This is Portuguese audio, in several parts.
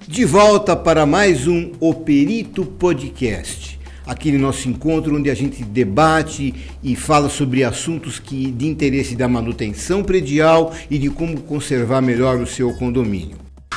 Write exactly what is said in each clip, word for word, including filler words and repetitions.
De volta para mais um O Perito Podcast, aquele nosso encontro onde a gente debate e fala sobre assuntos que, de interesse da manutenção predial e de como conservar melhor o seu condomínio.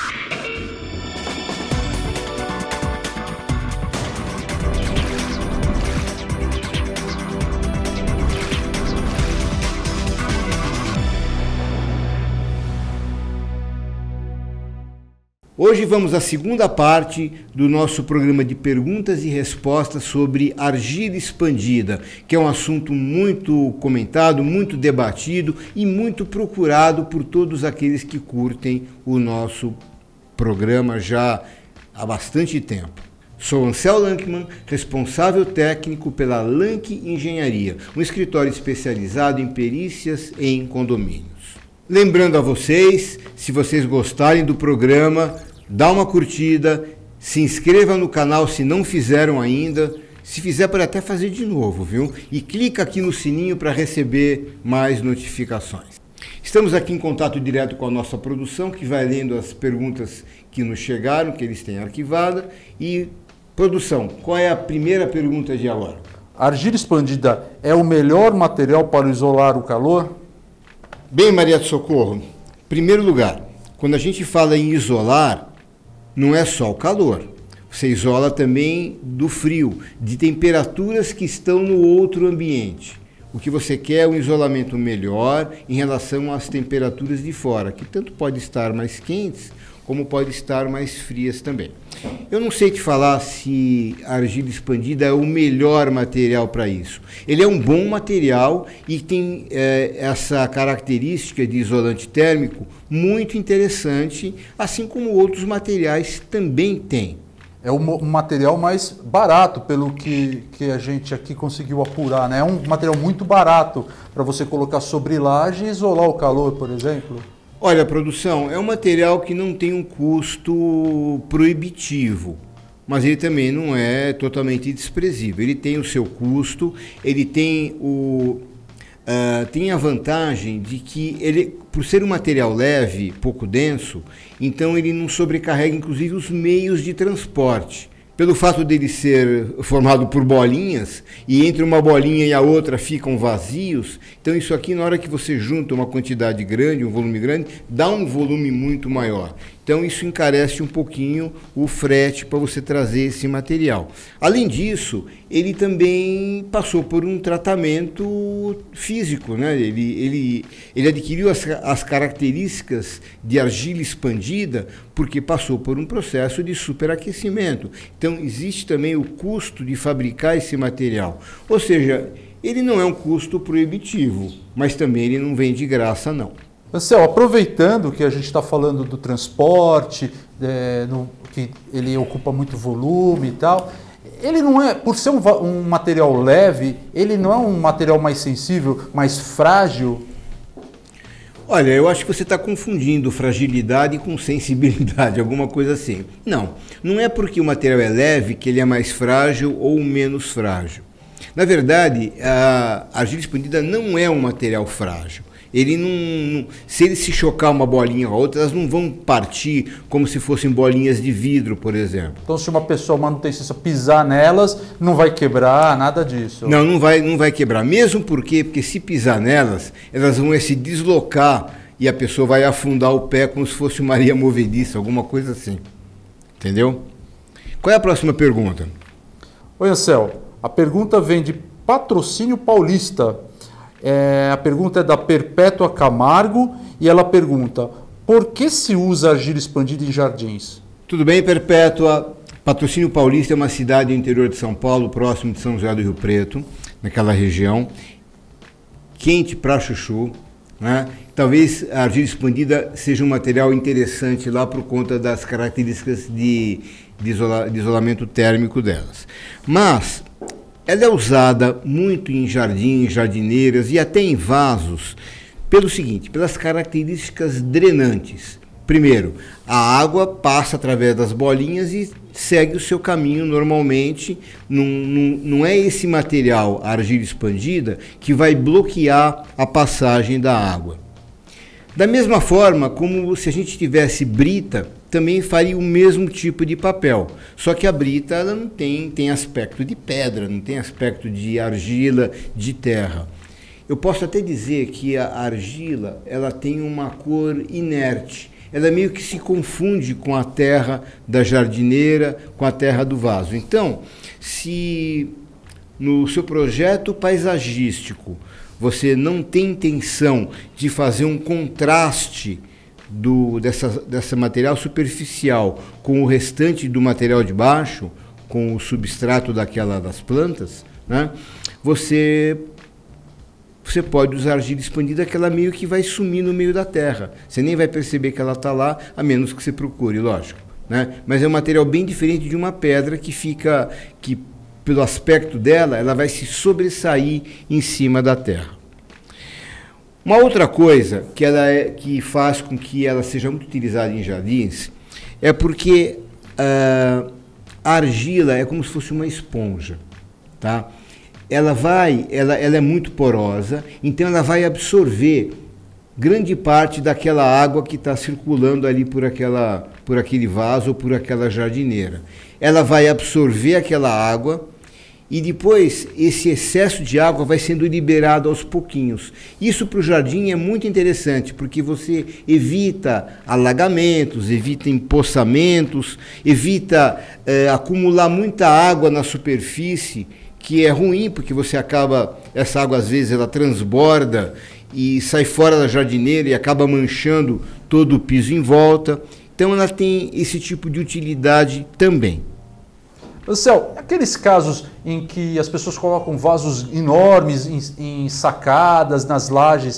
Hoje vamos à segunda parte do nosso programa de perguntas e respostas sobre argila expandida, que é um assunto muito comentado, muito debatido e muito procurado por todos aqueles que curtem o nosso programa já há bastante tempo. Sou Ansel Lankman, responsável técnico pela Lank Engenharia, um escritório especializado em perícias em condomínios. Lembrando a vocês, se vocês gostarem do programa, dá uma curtida, se inscreva no canal se não fizeram ainda, se fizer pode até fazer de novo, viu? E clica aqui no sininho para receber mais notificações. Estamos aqui em contato direto com a nossa produção, que vai lendo as perguntas que nos chegaram, que eles têm arquivada. E, produção, qual é a primeira pergunta de agora? A argila expandida é o melhor material para isolar o calor? Bem, Maria do Socorro, em primeiro lugar, quando a gente fala em isolar, não é só o calor. Você isola também do frio, de temperaturas que estão no outro ambiente. O que você quer é um isolamento melhor em relação às temperaturas de fora, que tanto pode estar mais quentes, como pode estar mais frias também. Eu não sei te falar se a argila expandida é o melhor material para isso. Ele é um bom material e tem é, essa característica de isolante térmico muito interessante, assim como outros materiais também têm. É um material mais barato, pelo que, que a gente aqui conseguiu apurar, né? É um material muito barato para você colocar sobre laje e isolar o calor, por exemplo. Olha, produção, é um material que não tem um custo proibitivo, mas ele também não é totalmente desprezível. Ele tem o seu custo, ele tem, o, uh, tem a vantagem de que, ele, por ser um material leve, pouco denso, então ele não sobrecarrega inclusive os meios de transporte. Pelo fato dele ser formado por bolinhas, e entre uma bolinha e a outra ficam vazios, então isso aqui, na hora que você junta uma quantidade grande, um volume grande, dá um volume muito maior. Então isso encarece um pouquinho o frete para você trazer esse material. Além disso, ele também passou por um tratamento físico, né? Ele, ele, ele adquiriu as, as características de argila expandida porque passou por um processo de superaquecimento. Então existe também o custo de fabricar esse material. Ou seja, ele não é um custo proibitivo, mas também ele não vem de graça, não. Ansel, aproveitando que a gente está falando do transporte, é, no, que ele ocupa muito volume e tal, ele não é, por ser um, um material leve, ele não é um material mais sensível, mais frágil? Olha, eu acho que você está confundindo fragilidade com sensibilidade, alguma coisa assim. Não, não é porque o material é leve que ele é mais frágil ou menos frágil. Na verdade, a argila expandida não é um material frágil. Ele não, se ele se chocar uma bolinha com a outra, elas não vão partir como se fossem bolinhas de vidro, por exemplo. Então, se uma pessoa manutencionista pisar nelas, não vai quebrar, nada disso? Não, não vai, não vai quebrar. Mesmo porque, porque se pisar nelas, elas vão se deslocar e a pessoa vai afundar o pé como se fosse uma areia movediça, alguma coisa assim. Entendeu? Qual é a próxima pergunta? Oi, Ansel. A pergunta vem de Patrocínio Paulista. É, a pergunta é da Perpétua Camargo e ela pergunta: por que se usa argila expandida em jardins? Tudo bem, Perpétua? Patrocínio Paulista é uma cidade do interior de São Paulo, próximo de São José do Rio Preto, naquela região, quente pra chuchu, né? Talvez a argila expandida seja um material interessante lá por conta das características de, de, isola, de isolamento térmico delas. Mas ela é usada muito em jardins, jardineiras e até em vasos pelo seguinte, pelas características drenantes. Primeiro, a água passa através das bolinhas e segue o seu caminho normalmente. Não, não, não é esse material, a argila expandida, que vai bloquear a passagem da água. Da mesma forma como se a gente tivesse brita também faria o mesmo tipo de papel. Só que a brita ela não tem, tem aspecto de pedra, não tem aspecto de argila, de terra. Eu posso até dizer que a argila ela tem uma cor inerte. Ela meio que se confunde com a terra da jardineira, com a terra do vaso. Então, se no seu projeto paisagístico você não tem intenção de fazer um contraste do, dessa, dessa material superficial com o restante do material de baixo, com o substrato daquela, das plantas, né, você, você pode usar argila expandida que ela meio que vai sumir no meio da terra. Você nem vai perceber que ela está lá, a menos que você procure, lógico. Né? Mas é um material bem diferente de uma pedra que fica... que pelo aspecto dela, ela vai se sobressair em cima da terra. Uma outra coisa que, ela é, que faz com que ela seja muito utilizada em jardins é porque uh, a argila é como se fosse uma esponja, tá? Ela vai, ela, ela é muito porosa, então ela vai absorver grande parte daquela água que está circulando ali por, aquela, por aquele vaso ou por aquela jardineira. Ela vai absorver aquela água e depois esse excesso de água vai sendo liberado aos pouquinhos. Isso para o jardim é muito interessante, porque você evita alagamentos, evita empoçamentos, evita eh, acumular muita água na superfície, que é ruim, porque você acaba, essa água às vezes ela transborda e sai fora da jardineira e acaba manchando todo o piso em volta. Então ela tem esse tipo de utilidade também. Marcel, aqueles casos em que as pessoas colocam vasos enormes em, em sacadas, nas lajes,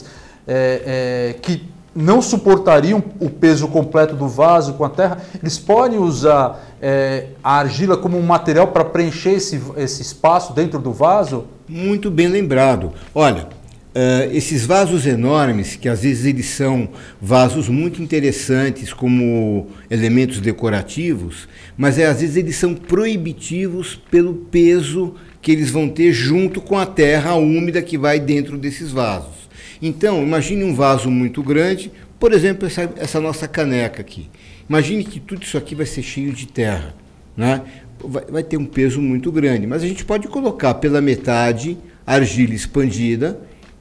é, é, que não suportariam o peso completo do vaso com a terra, eles podem usar é, a argila como um material para preencher esse, esse espaço dentro do vaso? Muito bem lembrado. Olha, Uh, esses vasos enormes, que às vezes eles são vasos muito interessantes como elementos decorativos, mas é, às vezes eles são proibitivos pelo peso que eles vão ter junto com a terra úmida que vai dentro desses vasos. Então, imagine um vaso muito grande, por exemplo, essa, essa nossa caneca aqui. Imagine que tudo isso aqui vai ser cheio de terra, né? Vai, vai ter um peso muito grande, mas a gente pode colocar pela metade argila expandida,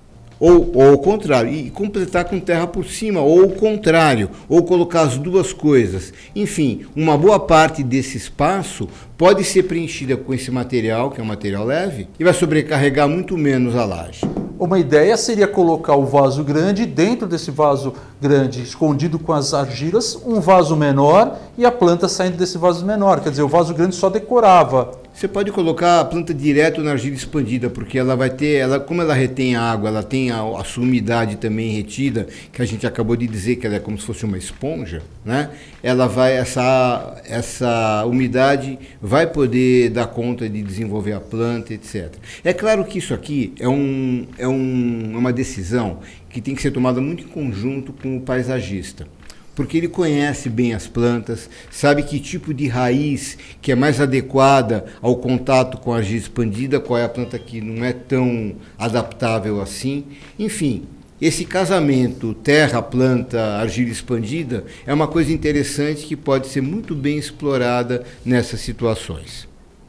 Ou, ou ao contrário, e completar com terra por cima, ou o contrário, ou colocar as duas coisas. Enfim, uma boa parte desse espaço pode ser preenchida com esse material, que é um material leve, e vai sobrecarregar muito menos a laje. Uma ideia seria colocar o vaso grande, dentro desse vaso grande, escondido com as argilas, um vaso menor e a planta saindo desse vaso menor. Quer dizer, o vaso grande só decorava. Você pode colocar a planta direto na argila expandida, porque ela vai ter, ela, como ela retém a água, ela tem a, a sua umidade também retida, que a gente acabou de dizer que ela é como se fosse uma esponja, né? Ela vai, essa, essa umidade vai poder dar conta de desenvolver a planta, etcétera. É claro que isso aqui é, um, é um, uma decisão que tem que ser tomada muito em conjunto com o paisagista, porque ele conhece bem as plantas, sabe que tipo de raiz que é mais adequada ao contato com a argila expandida, qual é a planta que não é tão adaptável assim. Enfim, esse casamento terra, planta, argila expandida é uma coisa interessante que pode ser muito bem explorada nessas situações.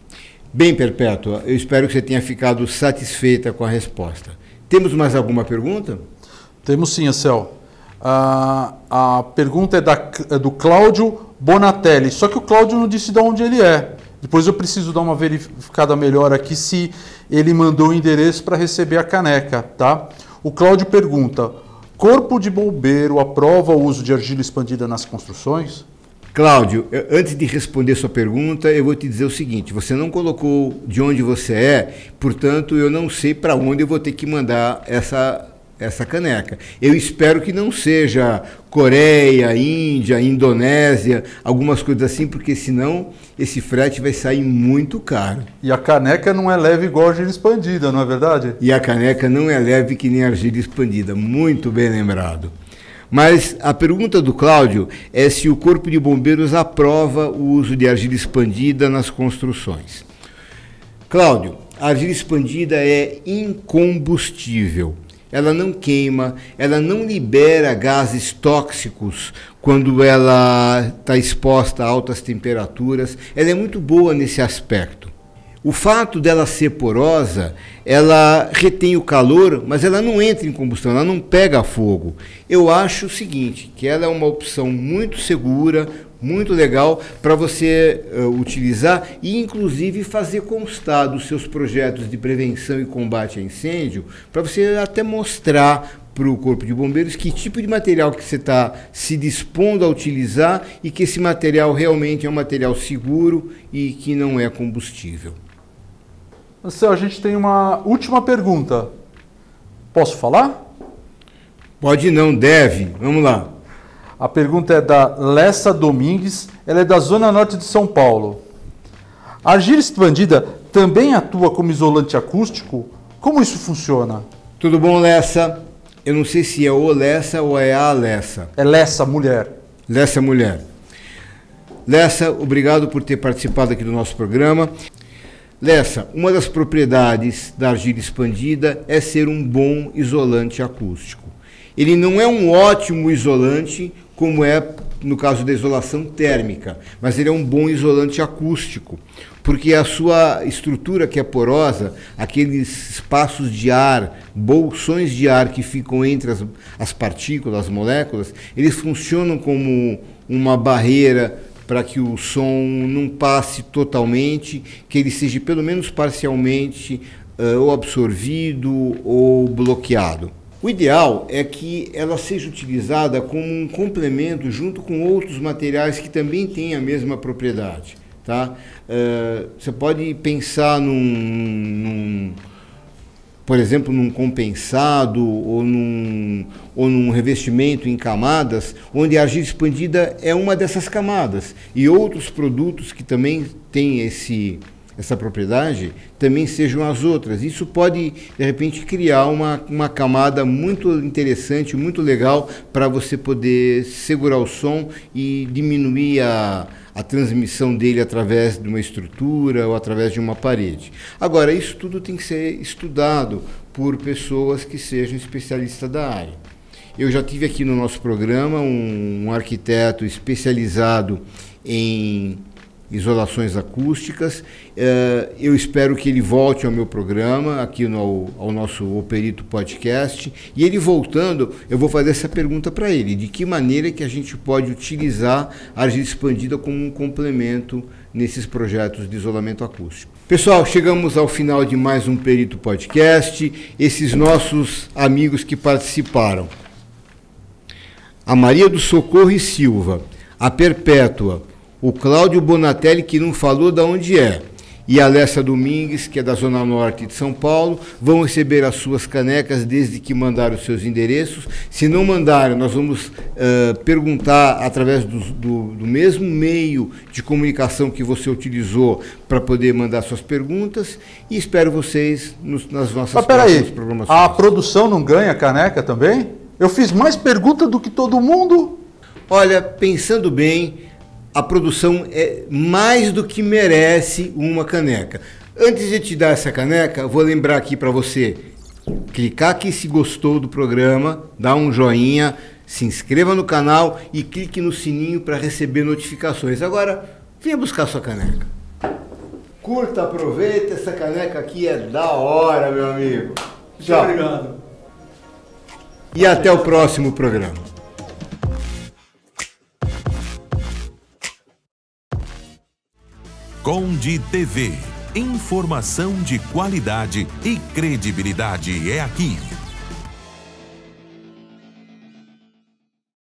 Bem, Perpétua, eu espero que você tenha ficado satisfeita com a resposta. Temos mais alguma pergunta? Temos sim, Marcel. A, a pergunta é, da, é do Cláudio Bonatelli, só que o Cláudio não disse de onde ele é. Depois eu preciso dar uma verificada melhor aqui se ele mandou o endereço para receber a caneca, tá? O Cláudio pergunta: Corpo de Bombeiro aprova o uso de argila expandida nas construções? Cláudio, antes de responder sua pergunta, eu vou te dizer o seguinte: você não colocou de onde você é, portanto eu não sei para onde eu vou ter que mandar essa essa caneca. Eu espero que não seja Coreia, Índia, Indonésia, algumas coisas assim, porque senão esse frete vai sair muito caro. E a caneca não é leve igual a argila expandida, não é verdade? E a caneca não é leve que nem a argila expandida, muito bem lembrado. Mas a pergunta do Cláudio é se o Corpo de Bombeiros aprova o uso de argila expandida nas construções. Cláudio, a argila expandida é incombustível. ela não queima, ela não libera gases tóxicos quando ela está exposta a altas temperaturas. Ela é muito boa nesse aspecto. O fato dela ser porosa, ela retém o calor, mas ela não entra em combustão, ela não pega fogo. Eu acho o seguinte, que ela é uma opção muito segura, muito legal para você uh, utilizar e inclusive fazer constar dos seus projetos de prevenção e combate a incêndio, para você até mostrar para o Corpo de Bombeiros que tipo de material que você está se dispondo a utilizar e que esse material realmente é um material seguro e que não é combustível. Marcelo, a gente tem uma última pergunta. Posso falar? Pode não, deve. Vamos lá. A pergunta é da Lessa Domingues, ela é da Zona Norte de São Paulo. A argila expandida também atua como isolante acústico? Como isso funciona? Tudo bom, Lessa? Eu não sei se é o Lessa ou é a Lessa. É Lessa, mulher. Lessa, mulher. Lessa, obrigado por ter participado aqui do nosso programa. Lessa, uma das propriedades da argila expandida é ser um bom isolante acústico. Ele não é um ótimo isolante, como é no caso da isolação térmica, mas ele é um bom isolante acústico, porque a sua estrutura que é porosa, aqueles espaços de ar, bolsões de ar que ficam entre as, as partículas, as moléculas, eles funcionam como uma barreira para que o som não passe totalmente, que ele seja pelo menos parcialmente uh, ou absorvido ou bloqueado. O ideal é que ela seja utilizada como um complemento junto com outros materiais que também têm a mesma propriedade. Tá? Uh, você pode pensar num, num, por exemplo, num compensado ou num, ou num revestimento em camadas, onde a argila expandida é uma dessas camadas. E outros produtos que também têm esse, essa propriedade também sejam as outras. Isso pode, de repente, criar uma, uma camada muito interessante, muito legal para você poder segurar o som e diminuir a, a transmissão dele através de uma estrutura ou através de uma parede. Agora, isso tudo tem que ser estudado por pessoas que sejam especialistas da área. Eu já tive aqui no nosso programa um, um arquiteto especializado em isolações acústicas. Uh, eu espero que ele volte ao meu programa, aqui no, ao nosso O Perito Podcast, e ele voltando, eu vou fazer essa pergunta para ele, de que maneira que a gente pode utilizar a argila expandida como um complemento nesses projetos de isolamento acústico. Pessoal, chegamos ao final de mais um Perito Podcast. Esses nossos amigos que participaram: a Maria do Socorro e Silva, a Perpétua, o Cláudio Bonatelli, que não falou de onde é, e a Lessa Domingues, que é da Zona Norte de São Paulo, vão receber as suas canecas desde que mandaram os seus endereços. Se não mandaram, nós vamos uh, perguntar através do, do, do mesmo meio de comunicação que você utilizou para poder mandar suas perguntas, e espero vocês nos, nas nossas Mas, próximas programações. A produção não ganha caneca também? Eu fiz mais perguntas do que todo mundo? Olha, pensando bem, a produção é mais do que merece uma caneca. Antes de te dar essa caneca, vou lembrar aqui para você clicar aqui se gostou do programa, dá um joinha, se inscreva no canal e clique no sininho para receber notificações. Agora, venha buscar sua caneca. Curta, aproveita, essa caneca aqui é da hora, meu amigo. Tchau. Muito obrigado. E até o próximo programa. Conde T V. Informação de qualidade e credibilidade é aqui.